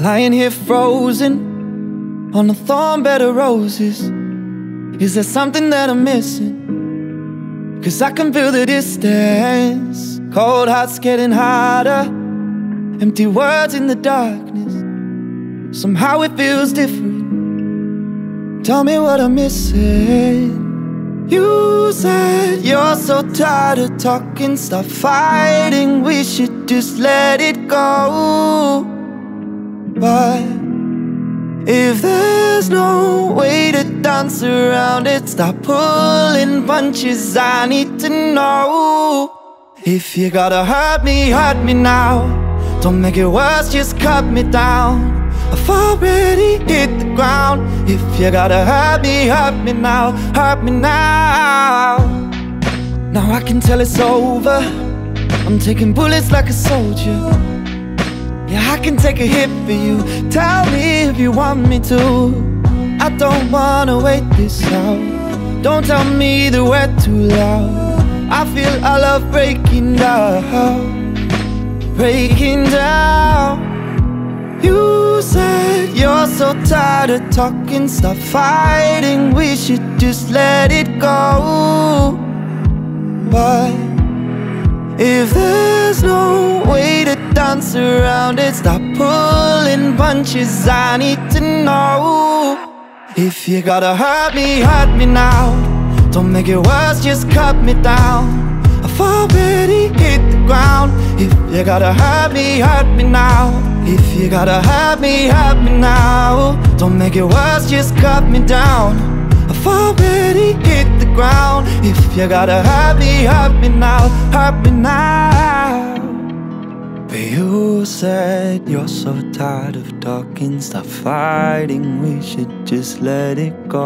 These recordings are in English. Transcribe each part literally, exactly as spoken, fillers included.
lying here frozen on a thorn bed of roses. Is there something that I'm missing? 'Cause I can feel the distance. Cold hearts getting harder, empty words in the darkness. Somehow it feels different. Tell me what I'm missing. You said you're so tired of talking, stop fighting, we should just let it go. But if there's no way to dance around it, stop pulling punches, I need to know. If you gotta hurt me, hurt me now. Don't make it worse, just cut me down. I've already hit the ground. If you gotta hurt me, hurt me now, hurt me now. Now I can tell it's over. I'm taking bullets like a soldier. Yeah, I can take a hit for you. Tell me if you want me to. I don't wanna wait this out. Don't tell me that we're too loud. I feel our love breaking down, breaking down. You said you're so tired of talking, stop fighting, we should just let it go. But if there's no way to dance around it, stop pulling punches, I need to know. If you gotta hurt me, hurt me now. Don't make it worse, just cut me down. I've already hit the ground. If you gotta hurt me, hurt me now. If you gotta hurt me, hurt me now. Don't make it worse, just cut me down. I've already hit the ground. If you gotta hurt me, hurt me now, hurt me now. But you said you're so tired of talking, stop fighting, we should just let it go.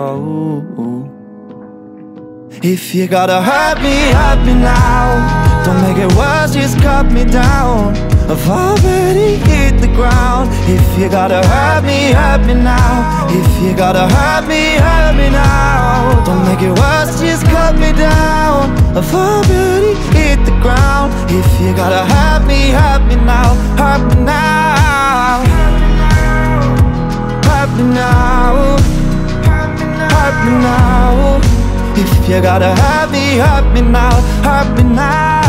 If you gotta hurt me, hurt me now. Don't make it worse, just cut me down. I've already hit the ground. If you gotta hurt me, hurt me now. If you gotta hurt me, hurt me now. Don't make it worse, just cut me down. I've already hit the ground. If you gotta hurt me, hurt me now, hurt me now. Hurt me now, hurt me now. If you gotta hurt me, hurt me now, hurt me now.